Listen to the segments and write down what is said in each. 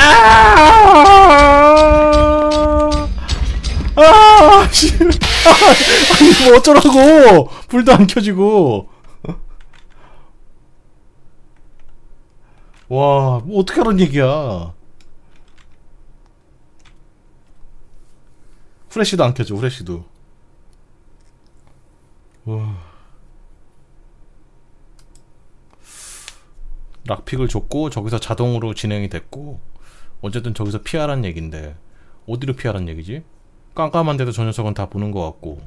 씨. 아니, 뭐 어쩌라고! 불도 안 켜지고. 와, 뭐 어떻게 하란 얘기야. 후레쉬도 안 켜져, 후레쉬도. 와. 락픽을 줬고, 저기서 자동으로 진행이 됐고, 어쨌든 저기서 피하란 얘긴데, 어디로 피하란 얘기지? 깜깜한데도 저 녀석은 다 보는 것 같고.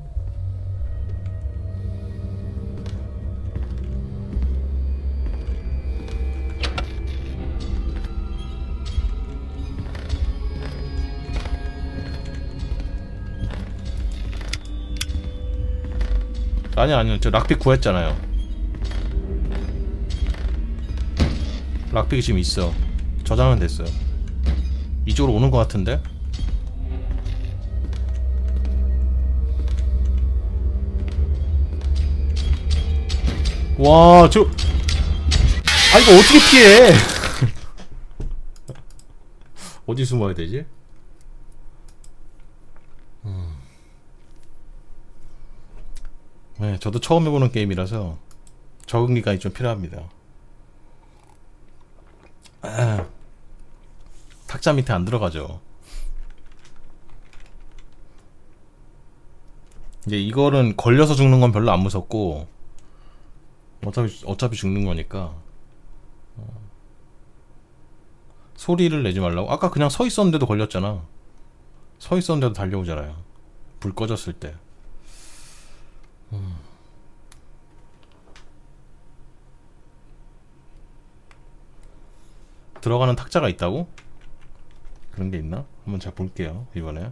아니요, 저 락픽 구했잖아요. 락픽이 지금 있어. 저장은 됐어요. 이쪽으로 오는 것 같은데? 와, 저... 아, 이거 어떻게 피해? 어디 숨어야 되지? 네, 저도 처음 해보는 게임이라서 적응기간이 좀 필요합니다. 탁자 밑에 안 들어가죠. 이제 이거는 걸려서 죽는 건 별로 안 무섭고 어차피 죽는 거니까 소리를 내지 말라고. 아까 그냥 서 있었는데도 걸렸잖아. 서 있었는데도 달려오잖아요. 불 꺼졌을 때. 들어가는 탁자가 있다고? 그런 게 있나? 한번 제가 볼게요, 이번에.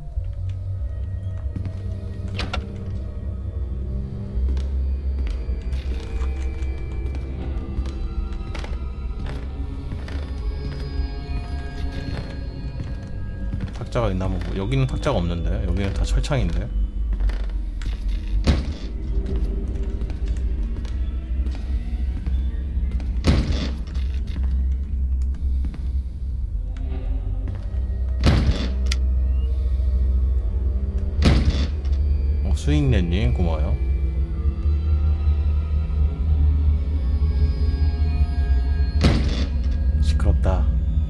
탁자가 있나 한번 보. 여기는 탁자가 없는데. 여기는 다 철창인데. 스윙넷님 고마워요. 시끄럽다.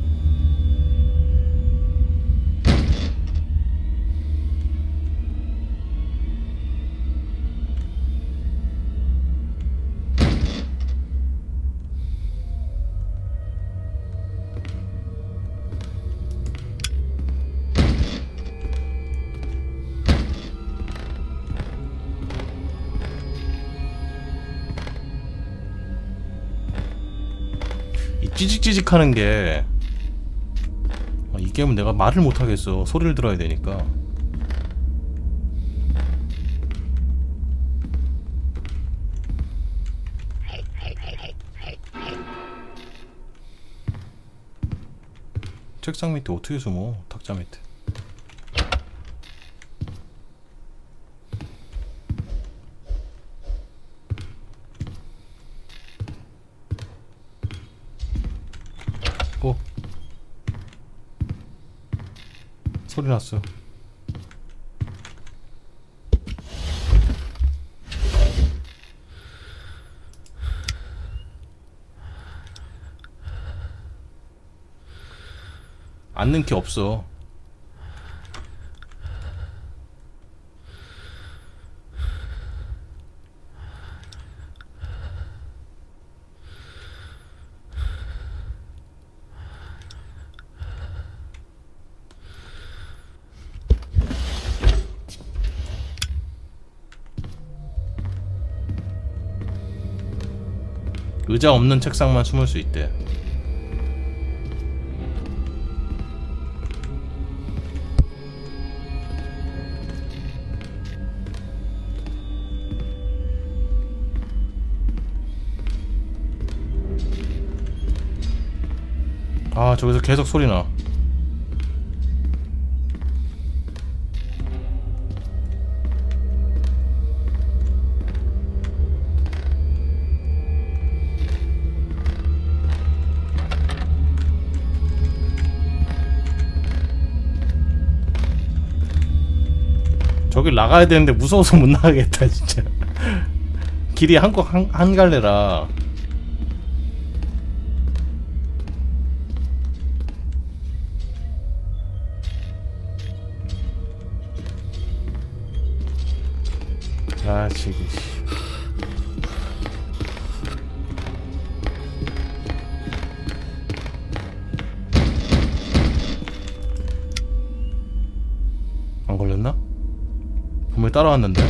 찌직찌직 하는 게, 이 게임은 내가 말을 못하겠어. 소리를 들어야 되니까. 책상 밑에 어떻게 숨어? 탁자 밑에. 소리 났어. 앉는 게 없어. 의자 없는 책상만 숨을 수 있대. 아, 저기서 계속 소리나. 저길 나가야 되는데 무서워서 못 나가겠다 진짜. 길이 한 갈래라. 아 지금 안 걸렸나? 분명히 따라왔는데.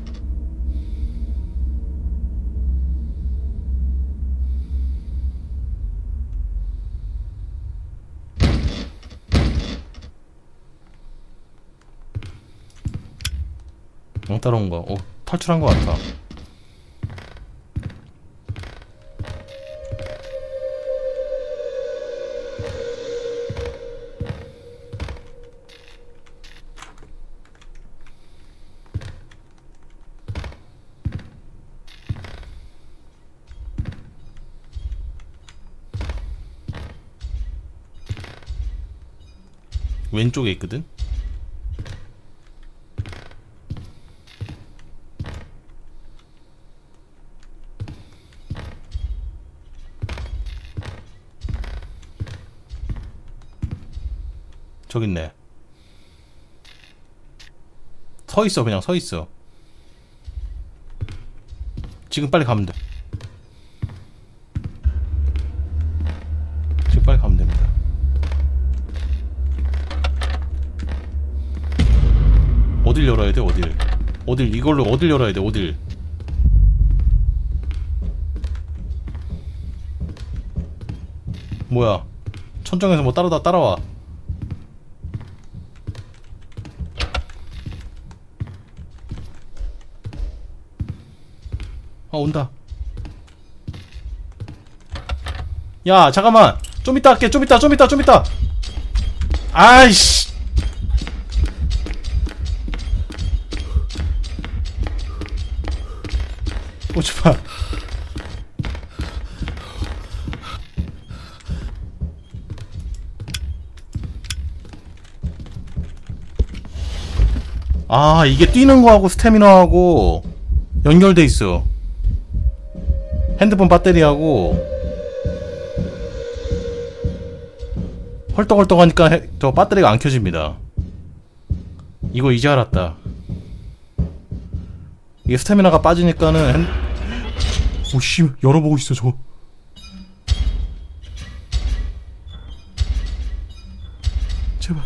안 따라온 거. 탈출한 거 같아. 왼쪽에 있거든? 저기 있네. 서있어. 그냥 서있어. 지금 빨리 가면 돼. 지금 빨리 가면 됩니다. 어딜 열어야 돼? 어딜 이걸로 어딜 열어야 돼? 어딜. 뭐야, 천정에서 뭐 따라와. 온다. 야 잠깐만, 좀 이따 할게. 좀 이따. 아이씨. 오지마. 아 이게 뛰는 거하고 스태미너하고 연결돼 있어. 핸드폰 배터리하고 헐떡헐떡 하니까 저 배터리가 안 켜집니다. 이거 이제 알았다. 이게 스태미나가 빠지니까는 오씨, 열어보고 있어 저거. 제발.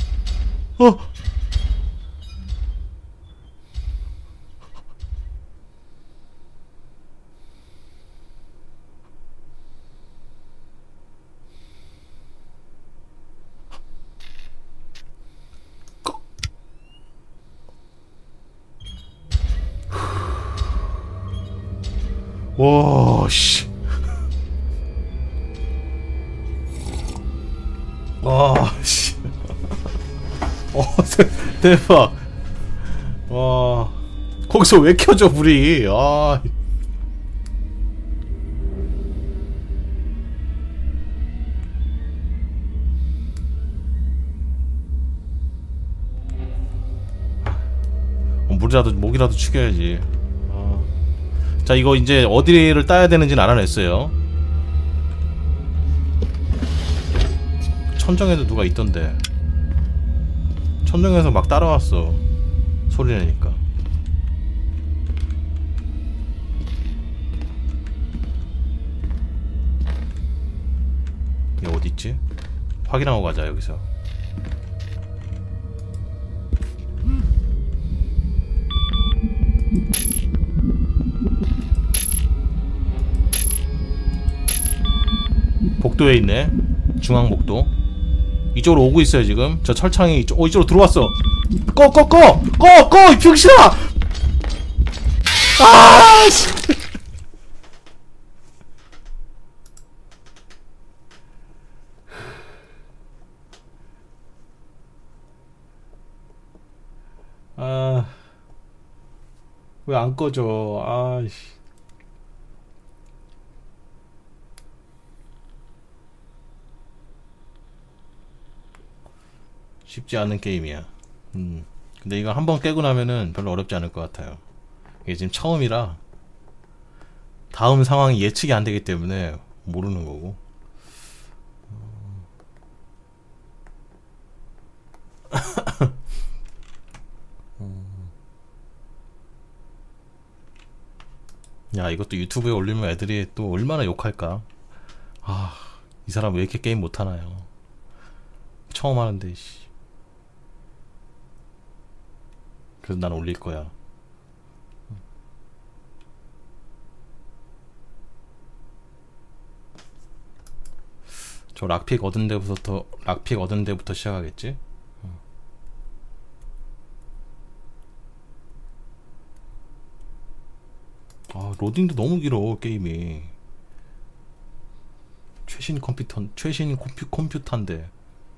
와, 씨. 와, 씨. 대박. 와. 거기서 왜 켜져, 불이. 아. 목이라도 죽여야지. 자, 이거 이제 어디를 따야 되는지는 알아냈어요. 천정에도 누가 있던데. 천정에서 막 따라왔어. 소리 내니까. 이거 어디있지? 확인하고 가자. 여기서 복도에 있네. 중앙복도. 이쪽으로 오고 있어요 지금. 저 철창이 이쪽으로 들어왔어. 꺼! 이 병신아! 아씨. 왜 안 꺼져? 아이씨. 쉽지 않은 게임이야. 근데 이거 한번 깨고 나면은 별로 어렵지 않을 것 같아요. 이게 지금 처음이라 다음 상황이 예측이 안 되기 때문에 모르는 거고. 야, 이것도 유튜브에 올리면 애들이 또 얼마나 욕할까. 아, 이 사람 왜 이렇게 게임 못하나요? 처음 하는데 씨. 그래서 난 올릴 거야. 저 락픽 얻은 데부터 시작하겠지? 아, 로딩도 너무 길어 게임이. 최신 컴퓨터인데.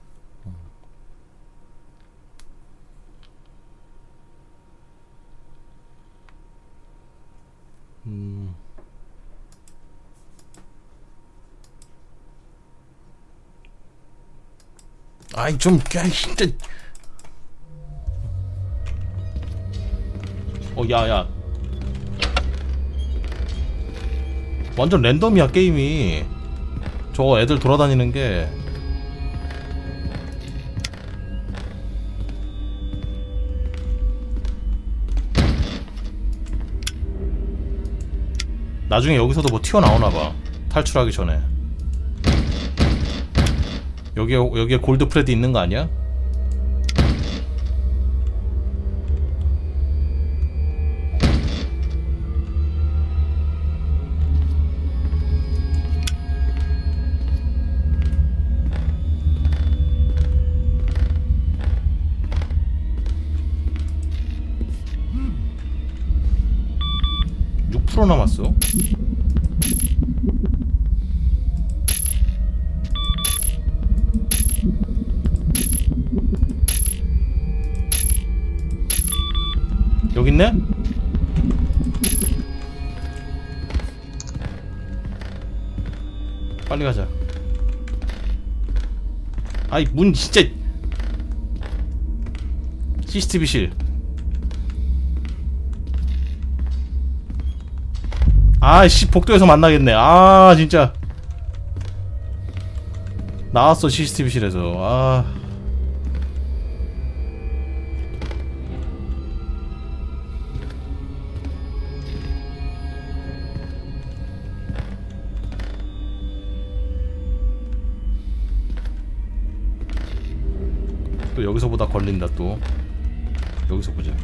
아이 좀 진짜. 야야, 완전 랜덤이야 게임이. 저거 애들 돌아다니는 게. 나중에 여기서도 뭐 튀어나오나봐 탈출하기 전에. 여기에 골드 프레드 있는 거 아니야? 프로 남았어. 여기 있네? 빨리 가자. 아이 문 진짜. CCTV실. 아이씨, 복도에서 만나겠네. 아 진짜 나왔어 CCTV실에서. 아 또 여기서보다 걸린다. 또 여기서 보자.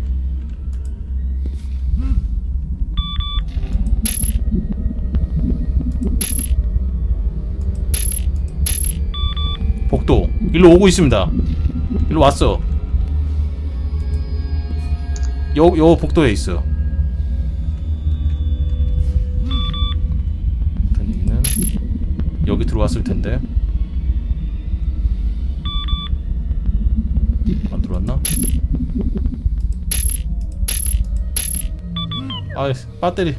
복도 일로 오고 있습니다. 일로 왔어. 요 복도에 있어. 일단 얘기는 여기 들어왔을 텐데. 안 들어왔나? 아, 배터리.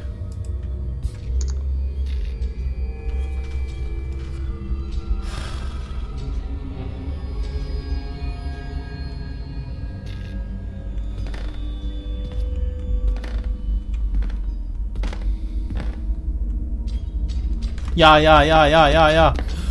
야야야야야야.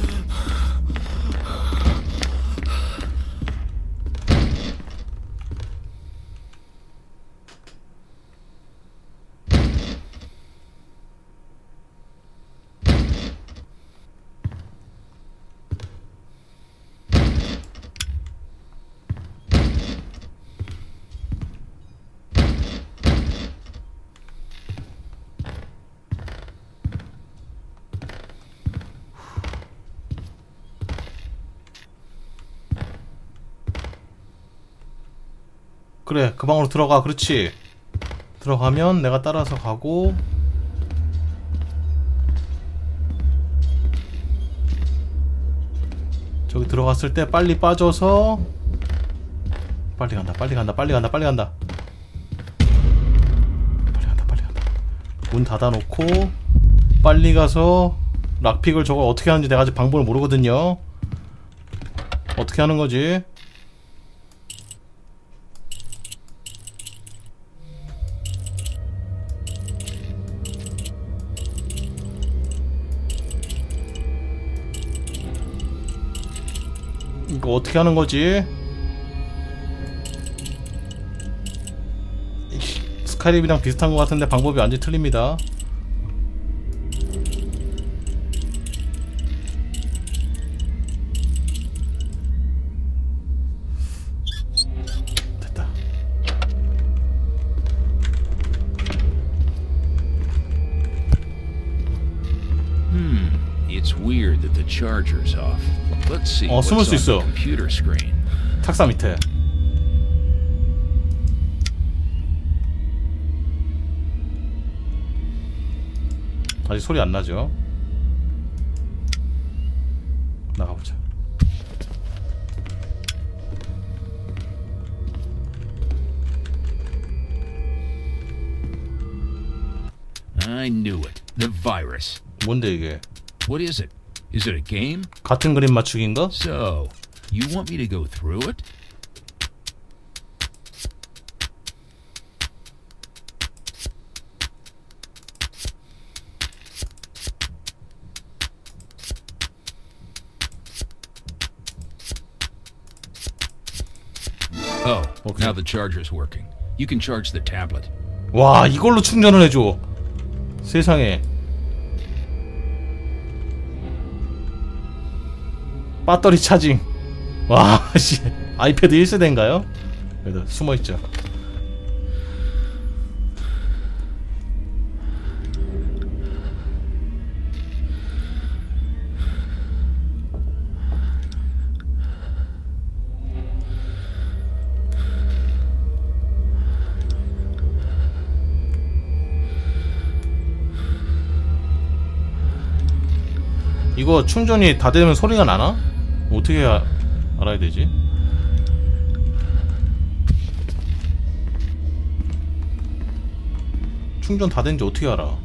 그래, 그 방으로 들어가. 그렇지. 들어가면 내가 따라서 가고. 저기 들어갔을 때 빨리 빠져서. 빨리 간다 빨리 간다 빨리 간다 빨리 간다 빨리 간다 빨리 간다. 문 닫아놓고 빨리 가서 락픽을 저거 어떻게 하는지 내가 아직 방법을 모르거든요. 어떻게 하는 거지? 이거 어떻게 하는 거지? 스카이림이랑 비슷한 것 같은데 방법이 완전히 틀립니다. 됐다. It's weird that the charger's off. Let's see what's 숨을 on 수 the 있어. computer screen. 탁사 밑에. 아직 소리 안 나죠? 나가보자. I knew it. The virus. 뭔데 이게? What is it? Is it a game? 같은 그림 맞추기인가? So, you want me to go through it? Oh, Okay. now the charger's working. You can charge the tablet. 와, 이걸로 충전을 해줘. 세상에. 배터리 차징. 와, 씨. 아이패드 1세대인가요? 그래도 숨어있죠. 이거 충전이 다 되면 소리가 나나? 어떻게 알아야 되지? 충전 다 된지 어떻게 알아?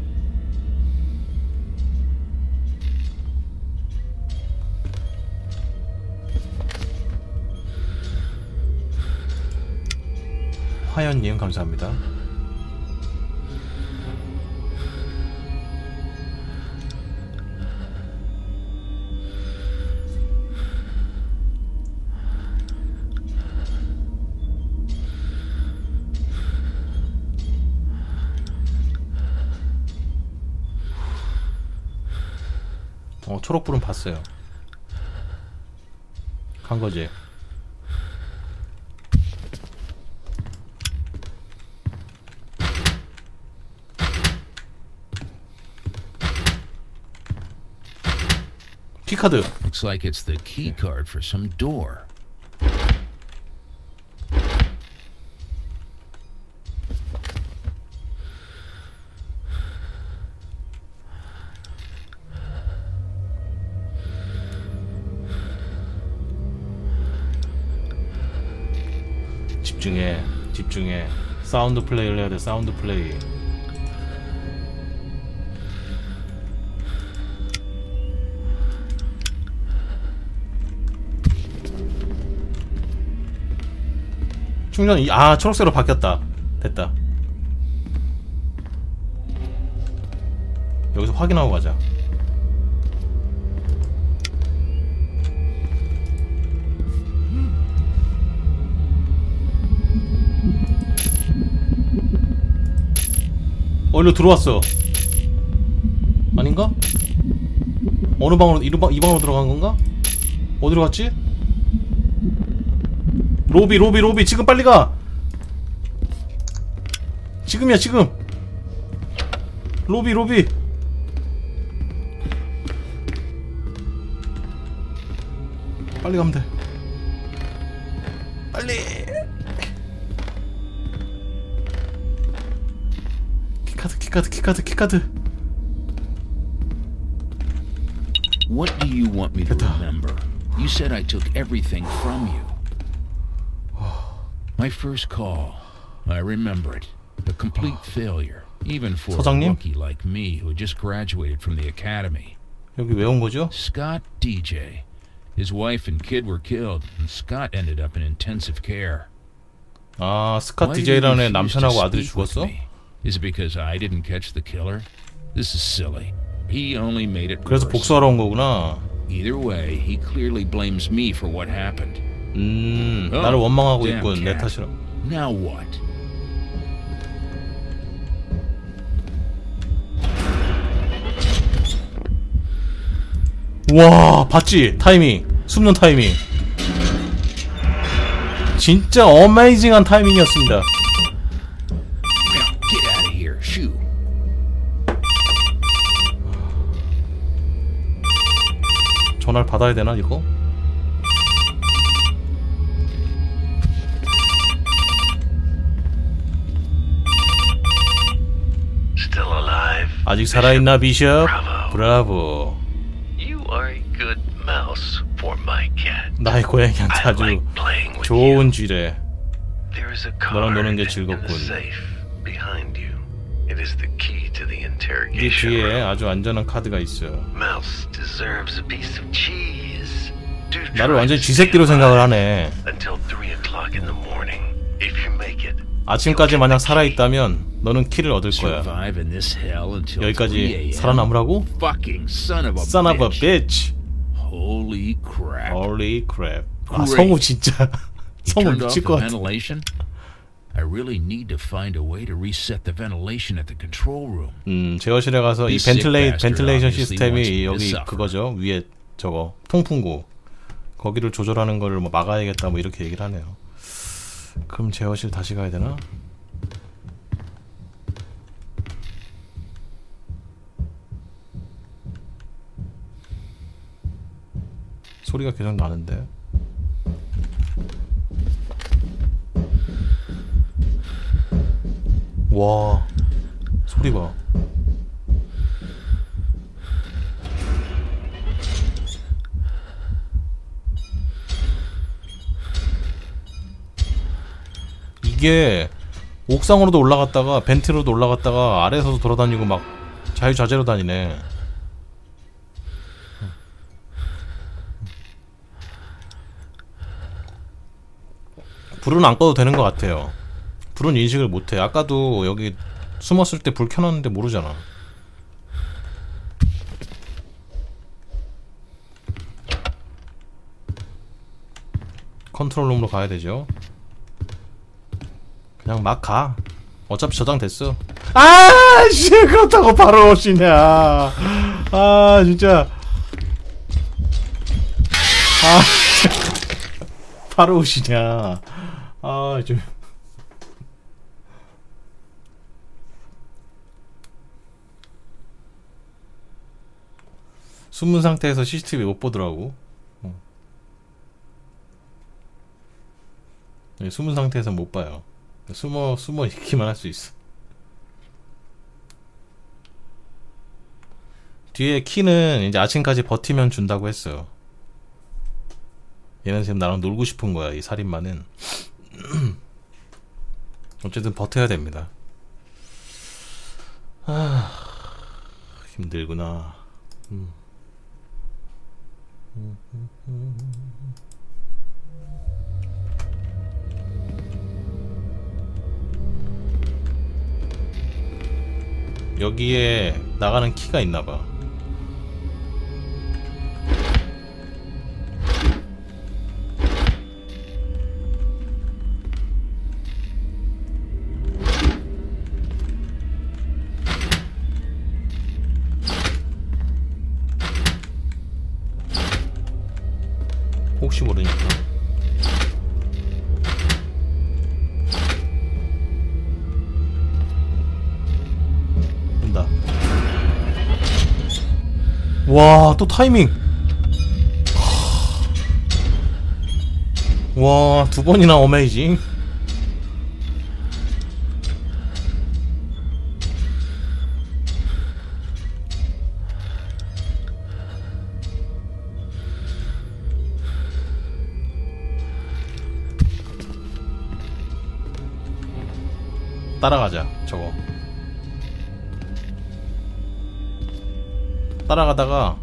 화연님 감사합니다. 초록불은 봤어요. 간 거지. 키카드. Looks like it's the key card for some door. 집중해, 집중해. 사운드 플레이를 해야 돼. 사운드 플레이. 충전이 초록색으로 바뀌었다. 됐다. 여기서 확인하고 가자. 일로 들어왔어. 아닌가? 어느 방으로, 이 방으로 들어간 건가? 어디로 갔지? 로비 지금 빨리 가. 지금이야 지금. 로비 빨리 가면 돼. 빨리. 키카드. What do you want me to remember? You said I took everything from you. My first call. I remember it. A complete failure, even for a 서장님? rookie like me who just graduated from the academy. 여기 왜 온 거죠? Scott DJ. His wife and kid were killed, and Scott ended up in intensive care. 스캇 DJ라는 애 남편하고 아들이 죽었어? Is it because I didn't catch the killer? This is silly. He only made it 그래서 worse. 복수하러 온 거구나. Either way, he clearly blames me for what happened. 나를 원망하고 damn 있군. 내 cat. 탓이라. Now what? 와, 봤지? 타이밍. 숨는 타이밍. 진짜 어메이징한 타이밍이었습니다. Now, get out of here. Shoo. 전화를 받아야 되나 이거? Still alive? 아직 살아있나 비숍? Bravo. 브라보. You are a good mouse for my cat. 나의 고양이한테 I 아주 like playing with you. 좋은 쥐래. There is a 너랑 card 노는 게 in the 즐겁군. safe behind you. It is the key to the 이 interrogation 뒤에 room. 아주 안전한 카드가 있어. Mouse deserves a piece of cheese. Do 나를 try 완전히 to 쥐새끼로 stay 생각을 alive 하네. until 3 o'clock in the morning. If you make it, 아침까지 만약 살아있다면 너는 키를 얻을 거야. Survive in this hell until 3 여기까지 a.m. 살아남으라고? Fucking son of a Son of a bitch. bitch. Holy crap. Holy crap. 아, Great. 성우 진짜 You 성우 turned off 미칠 the 것 같아. ventilation? I really need to find a way to reset the ventilation at the control room. 제어실에 가서 이 This sick bastard 벤틸레이션 obviously wants 시스템이 me to 여기 suffer. 그거죠. 위에 저거 통풍구 거기를 조절하는 거를 뭐 막아야겠다 뭐 이렇게 얘기를 하네요. 그럼 제어실 다시 가야 되나? 소리가 계속 나는데. 와, 소리 봐. 이게 옥상으로도 올라갔다가 벤트로도 올라갔다가 아래에서도 돌아다니고 막 자유자재로 다니네. 불은 안 꺼도 되는 것 같아요. 불은 인식을 못해. 아까도 여기 숨었을 때 불 켜놨는데 모르잖아. 컨트롤룸으로 가야 되죠. 그냥 막 가. 어차피 저장됐어. 아, 씨, 그렇다고 바로 오시냐. 아, 진짜. 아, 바로 오시냐. 아, 좀. 숨은 상태에서 CCTV 못 보더라고. 숨은 상태에서 못 봐요. 숨어 있기만 할 수 있어. 뒤에 키는 이제 아침까지 버티면 준다고 했어요. 얘는 지금 나랑 놀고 싶은 거야, 이 살인마는. 어쨌든 버텨야 됩니다. 아, 힘들구나. 여기에 나가는 키가 있나봐. 혹시 모르니까. 된다. 와, 또 타이밍. 와, 두 번이나 어메이징. 따라가자. 저거 따라가다가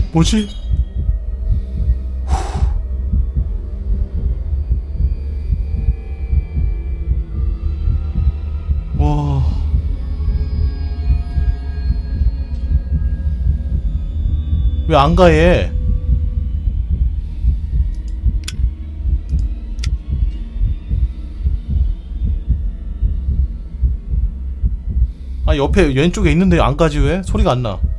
뭐지? 와. 왜 안 가 얘? 아 옆에 왼쪽에 있는데 안 가지 왜? 소리가 안 나.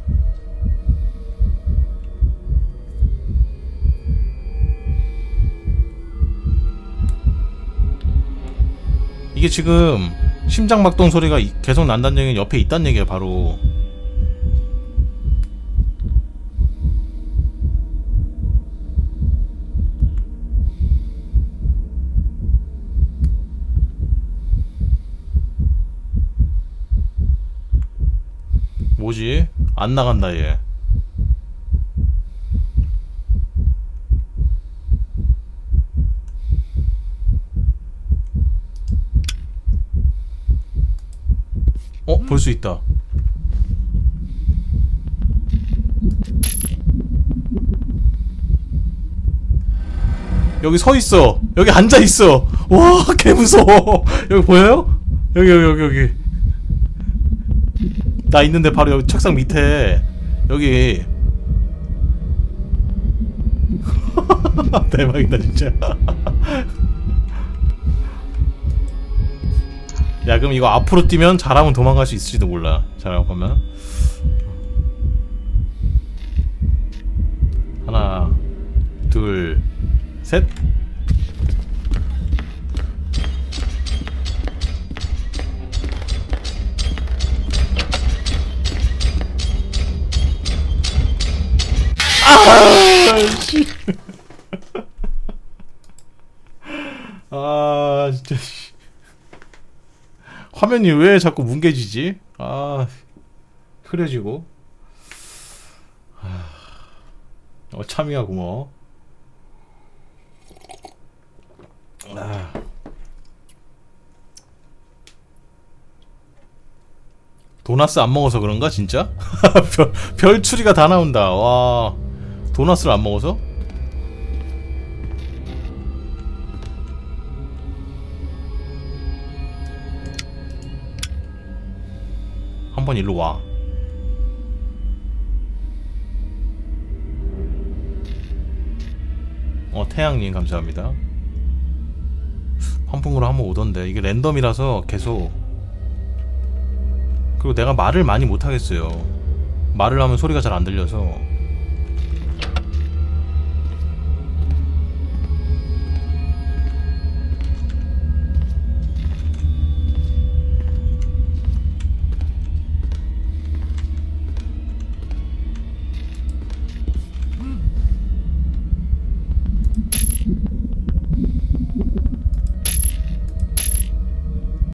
이게 지금 심장박동 소리가 계속 난다는 얘기는 옆에 있다는 얘기야 바로. 뭐지? 안 나간다 얘. 볼 수 있다. 여기 서 있어. 여기 앉아 있어. 와, 개 무서워. 여기 보여요? 여기. 나 있는데 바로 여기 책상 밑에 여기. 대박이다 진짜. 야 그럼 이거 앞으로 뛰면 잘하면 도망갈 수 있을지도 몰라. 잠깐만. 하나 둘 셋. 아씨. 아 진짜. 화면이 왜 자꾸 뭉개지지? 아, 흐려지고. 참이야 고마워. 도나스 안 먹어서 그런가 진짜? 별추리가 다 나온다. 와, 도나스를 안 먹어서? 한번 일로 와. 태양님 감사합니다. 환풍구로 한번 오던데 이게 랜덤이라서 계속. 그리고 내가 말을 많이 못하겠어요. 말을 하면 소리가 잘 안 들려서.